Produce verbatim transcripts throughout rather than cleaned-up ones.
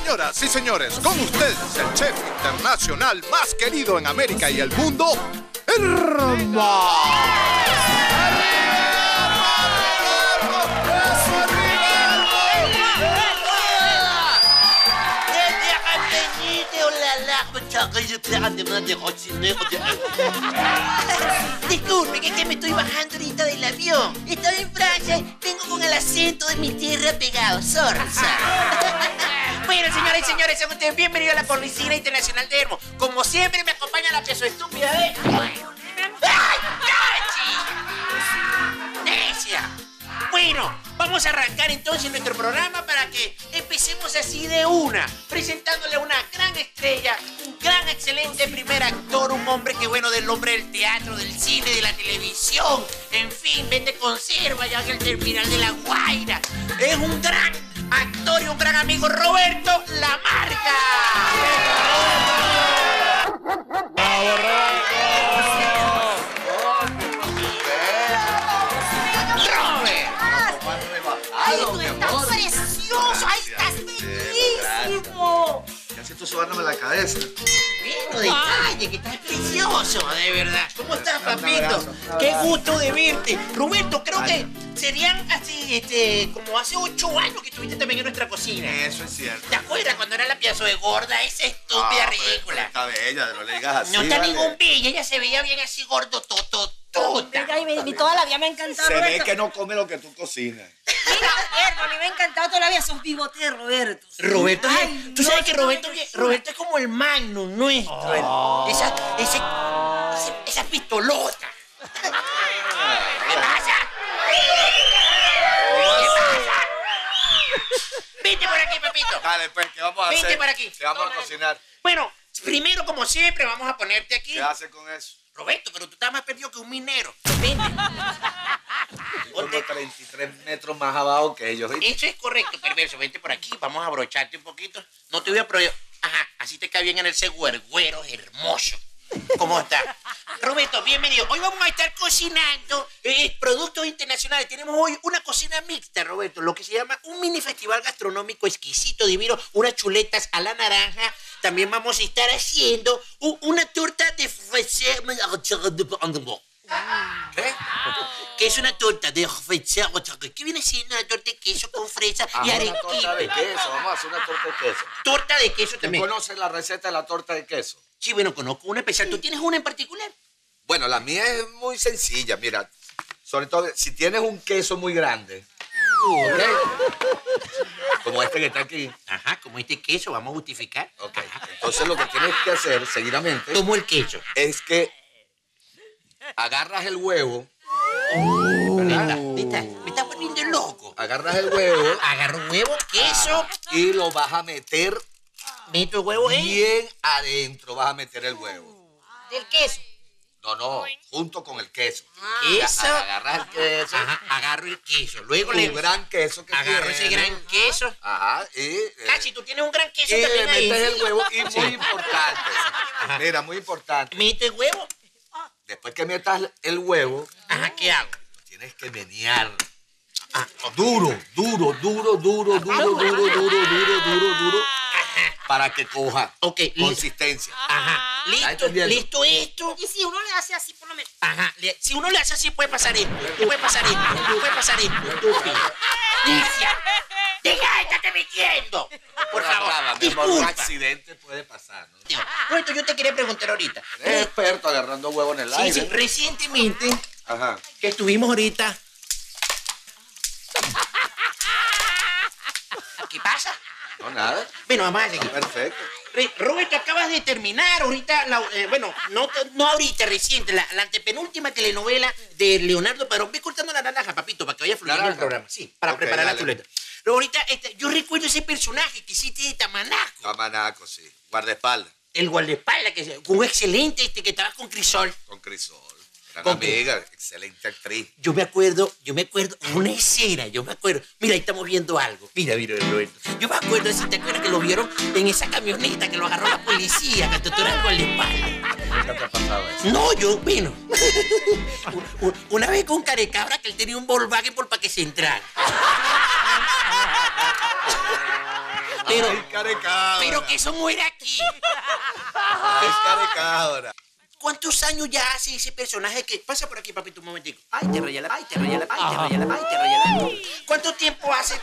Señoras y señores, con ustedes el chef internacional más querido en América y el mundo, Hermo. Disculpe, que es que me estoy bajando ahorita del avión. Estaba en Francia, vengo con el acento de mi tierra pegado, sorry, sorry. Bueno, señoras y señores, sean ustedes bienvenidos a la Policía Internacional de Hermo. Como siempre, me acompaña la peso estúpida de... ¡Ay, Cachi! ¡Necia! Bueno, vamos a arrancar entonces nuestro programa para que empecemos así de una, presentándole a una gran estrella, un gran, excelente primer actor, un hombre que, bueno, del hombre del teatro, del cine, de la televisión, en fin, vende conserva ya en el terminal de La Guaira. Es un gran actor y un gran amigo, Roberto Lamarca. ¡Bravo, Roberto! ¡Ay, tú estás precioso! ¡Ay, estás bellísimo! Ya siento sobándome la cabeza. Bueno, detalle, que estás precioso, de verdad. ¿Cómo estás, papito? ¡Qué gusto de verte! Roberto, creo que serían así, este, como hace ocho años que estuviste también en nuestra cocina. Eso es cierto. ¿Te acuerdas cuando era la piazo de gorda, esa estúpida Ah, ridícula? Está bella, no le digas así. No está vale. ningún bella, ella se veía bien así gordo, toto, tota. Mira, y me, y toda la vida me ha encantado, Se ve Roberto. que no come lo que tú cocinas. Mira, Roberto, a mí me ha encantado toda la vida. Sos bigote, Roberto. Roberto, es- Ay, tú no, sabes que no, Roberto, no, no, Roberto es como el Magnum nuestro, el- esa, ese, ese- esa pistolota. ¿Qué pasa? ¿Qué pasa? Vente por aquí, papito. Dale, pues, ¿qué vamos a hacer? Vente por aquí. ¿Qué vamos a cocinar? Bueno, primero, como siempre, vamos a ponerte aquí. ¿Qué haces con eso? Roberto, pero tú estás más perdido que un minero. Vente. Como treinta y tres metros más abajo que ellos. ¿viste? Eso es correcto, perverso. Vente por aquí, vamos a abrocharte un poquito. No te voy a prohibir. Ajá, así te cae bien en el seguro, güero hermoso. ¿Cómo está? Roberto, bienvenido. Hoy vamos a estar cocinando eh, productos internacionales. Tenemos hoy una cocina mixta, Roberto, lo que se llama un mini festival gastronómico exquisito, divino, unas chuletas a la naranja. También vamos a estar haciendo u- una torta de fresa. ¿Qué? Que es una torta de fresa. ¿Qué viene siendo una torta de queso con fresa Ah, y una torta de arequipe? queso. Vamos a hacer una torta de queso. Torta de queso ¿Tú también. conoces la receta de la torta de queso? Sí, bueno, conozco una especial. ¿Tú tienes una en particular? Bueno, la mía es muy sencilla, mira. Sobre todo, si tienes un queso muy grande, ¿ok? Como este que está aquí. Ajá, como este queso, vamos a justificar. Ok. Entonces lo que tienes que hacer seguidamente Como el queso. es que agarras el huevo, Neta, neta, me estás poniendo loco. agarras el huevo Agarro huevo, queso, y lo vas a meter meto el huevo en... bien adentro, vas a meter el huevo. Del queso. No, no, junto con el queso. Queso. Agarras el queso, Ajá, agarro el queso. Luego un le... gran queso que Agarro tienes. ese gran queso. Ajá, y... eh, Cachi, tú tienes un gran queso y le también ahí. metes el huevo y muy importante. Mira, muy importante. Meto el huevo. Después que metas el huevo, Ajá, ¿qué hago? tienes que menear. Ah, duro, duro, duro, duro, duro, duro, duro, duro, duro, duro, para que coja Ok, listo. consistencia. Ajá, ¿Estás listo, entendiendo? listo esto. Y si uno le hace así, por lo menos. Ajá, le- si uno le hace así puede pasar esto, puede pasar esto, puede pasar esto, estúpido. Licia, deja, estate metiendo. Por Una favor, brava, mi amor, un disculpa. accidente puede pasar, ¿no? Roberto, yo te quería preguntar ahorita. Eres experto agarrando huevo en el Sí, aire. sí, recientemente Ajá. que estuvimos ahorita. ¿Qué pasa? No, nada. Bueno, vamos a seguir. Perfecto. Re- Roberto, acabas de terminar ahorita, la- eh, bueno, no, te- no ahorita, reciente, la, la antepenúltima telenovela de Leonardo Padrón. Ve cortando la naranja, papito, para que vaya fluyendo el Naranja. programa. Sí, para Ok, preparar la dale. chuleta. Pero ahorita, este, yo recuerdo ese personaje que hiciste de Tamanaco. Tamanaco, sí. Guardaespaldas. El guardaespaldas, que fue un excelente, este, que estaba con Crisol. Con Crisol. Gran Con amiga, excelente actriz. Yo me acuerdo, yo me acuerdo, una escena, yo me acuerdo. Mira, ahí estamos viendo algo. Mira, mira, Roberto. Yo me acuerdo, si te acuerdas que lo vieron en esa camioneta que lo agarró la policía, que tú eras el guardaespaldas. Nunca te ha pasado eso. No, yo, bueno. U- u- Una vez con Carecabra que él tenía un Volkswagen por para que se entrara. Pero, Ay, carecabra. pero que eso muere aquí. Ay, carecabra. ¿Cuántos años ya hace ese personaje que... Pasa por aquí, papito, un momentico. Ay, te raya la... Ay, te raya la... Ay, te raya la... Ay, te raya la... ¿Cuánto tiempo hace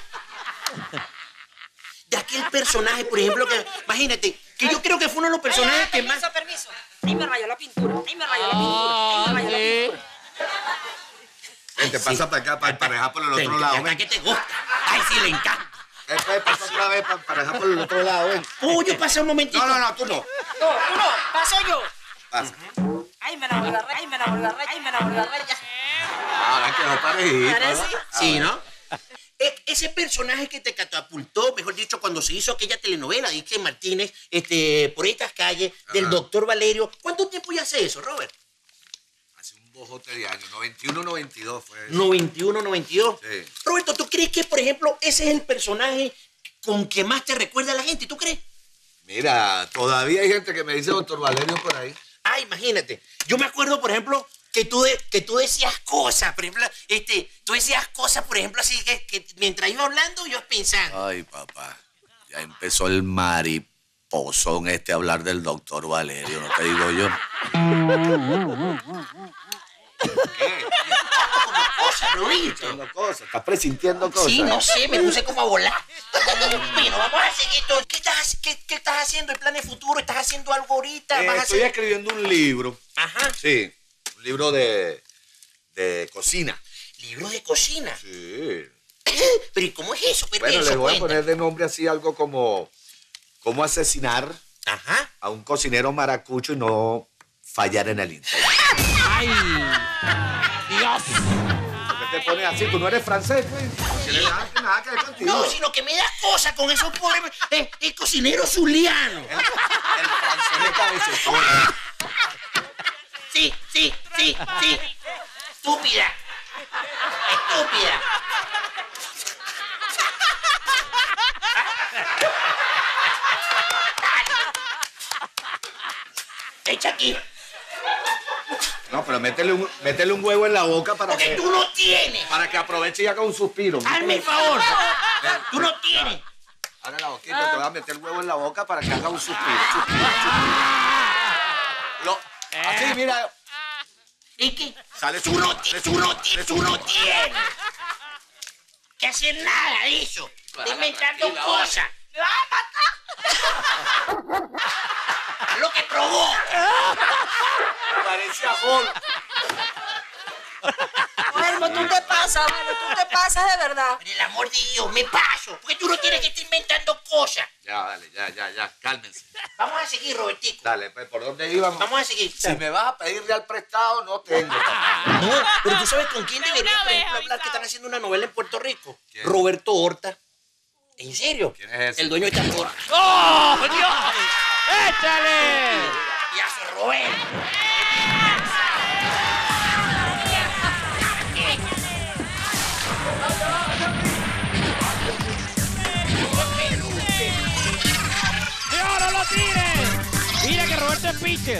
de aquel personaje, por ejemplo, que... Imagínate, que yo creo que fue uno de los personajes Ay, ay, que más... permiso, permiso. Ahí me rayó la pintura. Ahí me rayó la pintura. Ahí me rayó la pintura. Vente, pasa para acá, para emparejar por el otro Ven, lado. acá Ven. que te gusta. Ay, sí, le encanta. Después pasa otra vez para emparejar por el otro lado. Ven. Pollo, pasa un momentito. No, no, no, tú no. No, tú no. Paso yo. Pasa. Ay, me enamoré la raya. Ay, me enamoré la raya. Ay, me enamoré la raya. Ahora quedó parejito. Parece. ¿no? Sí, ¿no? E- ese personaje que te catapultó, mejor dicho, cuando se hizo aquella telenovela, dice Martínez, este, por estas calles, del Ajá. doctor Valerio. ¿Cuánto tiempo ya hace eso, Robert? Hace un bojote de años. noventa y uno, noventa y dos fue eso. noventa y uno, noventa y dos. Sí. Roberto, ¿tú crees que, por ejemplo, ese es el personaje con que más te recuerda a la gente? ¿Tú crees? Mira, todavía hay gente que me dice doctor Valerio por ahí. Ah, imagínate. Yo me acuerdo, por ejemplo, que tú, de- que tú decías cosas, por ejemplo, este, tú decías cosas, por ejemplo, así que, que mientras iba hablando, yo pensando. Ay, papá. Ya empezó el mariposón este a hablar del doctor Valerio, ¿no te digo yo? Cosas, Roberto. Haciendo cosas, estás presintiendo cosas. Sí, no sé, me puse como a volar. Bueno, vamos a seguir todo. ¿Qué estás, qué, qué estás haendo en planes futuros? ¿Estás haciendo algo ahorita? Eh, ¿Vas a estoy hacer...? escribiendo un libro. Ajá. Sí, un libro de, de cocina. Libro de cocina. Sí. Pero ¿y cómo es eso? Pero Bueno, eso, les voy a cuenta. poner de nombre así algo como cómo asesinar Ajá. a un cocinero maracucho y no fallar en el intento. ¡Ay! ¡Dios! ¿Por qué te pones así? ¿Tú no eres francés, güey? No tiene nada, nada que ver contigo. No, sino que me das cosas con esos pobres... Eh, el cocinero zuliano. El francés de cabecetón. Sí, sí, sí, sí. Estúpida. Estúpida. Echa aquí. No, pero métele un, métele un huevo en la boca para Porque que, tú no tienes. para que aproveche y haga un suspiro. Hazme el favor. Tú no tienes. Abre la boquita, te voy a meter el huevo en la boca para que haga un suspiro. suspiro, suspiro. Lo- así, mira. ¿Y qué? Sale Tú no, ti- tú no, ti- tú no tienes que hacer nada de eso. Está inventando cosas. ¡Me vas a matar! Lo que probó. Parece a Hulk. Elmo, tú te pasas, bueno, tú te pasas de verdad. Por el amor de Dios, me paso. Porque tú no tienes que estar inventando cosas. Ya, dale, ya, ya, ya. Cálmense. Vamos a seguir, Robertico. Dale, pues, ¿por dónde íbamos? Vamos a seguir. Si me vas a pedir real prestado, no tengo. No, pero tú sabes con quién debería, por ejemplo, hablar que están haciendo una novela en Puerto Rico. ¿Quién? Roberto Horta. ¿En serio? ¿Quién es ese? El dueño de esta torta. ¡Oh, Dios! ¡Échale! Ya soy Roberto. ¡Dios, no lo tires! Mira que Roberto es pitcher.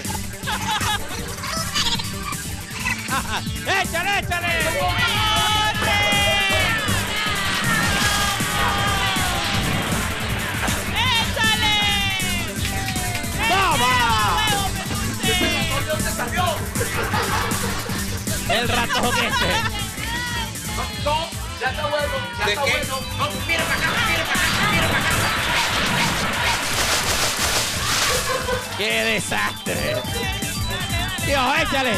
¡Échale, échale! ¡Toma! El ratón este. No, ya está bueno, ya ¿De está qué? bueno. No, mira para acá, mira para acá, mira para acá. ¡Qué desastre! Dios, échale.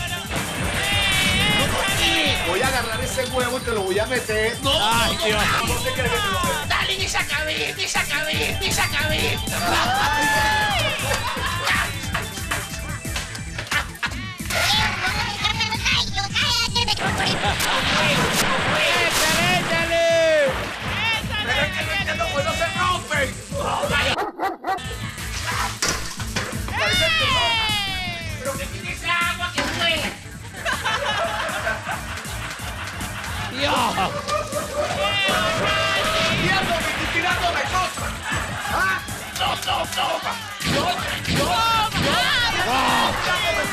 Voy a agarrar ese huevo y te lo voy a meter. No, ¡Ay, Dios! ¿dónde crees que te lo meto? Dale en esa cabeza, esa cabeza, esa cabeza. ¡Échale, échale! Pero es que no entiendo, pues no se rompen. Pero que tiene esa agua que fue. ¡Dios! Tirando, me estoy tirándome cosas. ¿Ah? No, no, no. No, no, no. Tirándome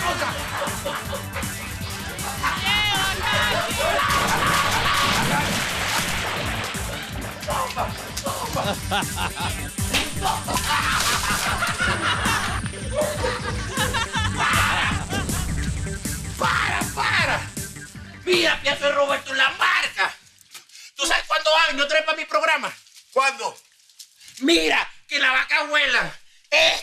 cosas. ¡Para, para! Mira, pienso de Roberto la marca. ¿Tú sabes cuándo van? ¿No traes para mi programa? ¿Cuándo? Mira, que la vaca vuela. ¡Eh!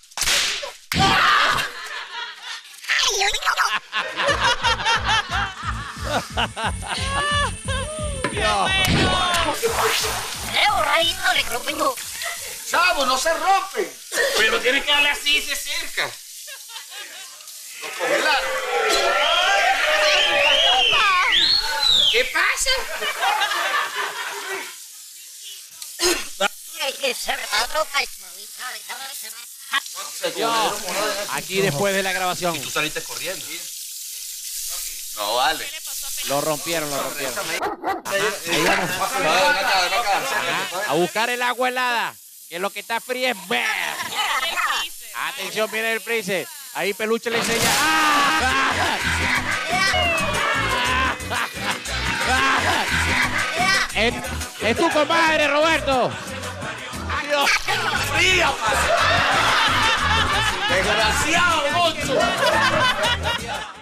¡Chavo, no se rompen! Pero tienes que darle así y se cerca. Los congelaron. ¿Qué pasa? Aquí después de la grabación. Y tú saliste corriendo. No, vale. Lo rompieron, lo rompieron. Ahí vamos. A buscar el agua helada. Que lo que está frío es ver. Atención, viene el freezer. Ahí Peluche le enseña. ¡Ah! Es, es tu compadre, Roberto. ¡Fría, padre! ¡Desgraciado, monstruo!